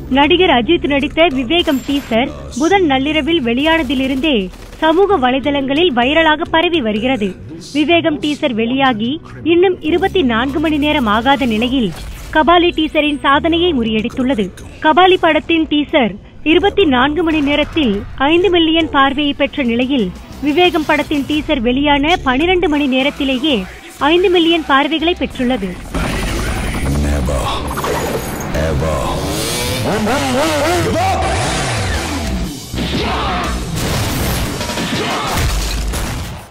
நடிகர் அஜித் நடித்த விவேகம் டீசர் புதன் நள்ளிரவில் வெளியானதிலிருந்தே சமூக வலைதளங்களில் வைரலாக பரவி வருகிறது. விவேகம் டீசர் வெளியாகி இன்னும் 24 மணி நேரம் ஆகாத நிலையில் கபாலி டீசரின் சாதனையை முறியடித்துள்ளது. கபாலி படத்தின் டீசர் 24 மணி நேரத்தில் 5 மில்லியன் பார்வையை பெற்ற நிலையில் விவேகம் படத்தின் டீசர் வெளியான 12 மணி நேரத்திலேயே 5 மில்லியன் பார்வைகளை பெற்றுள்ளது. Never, ever.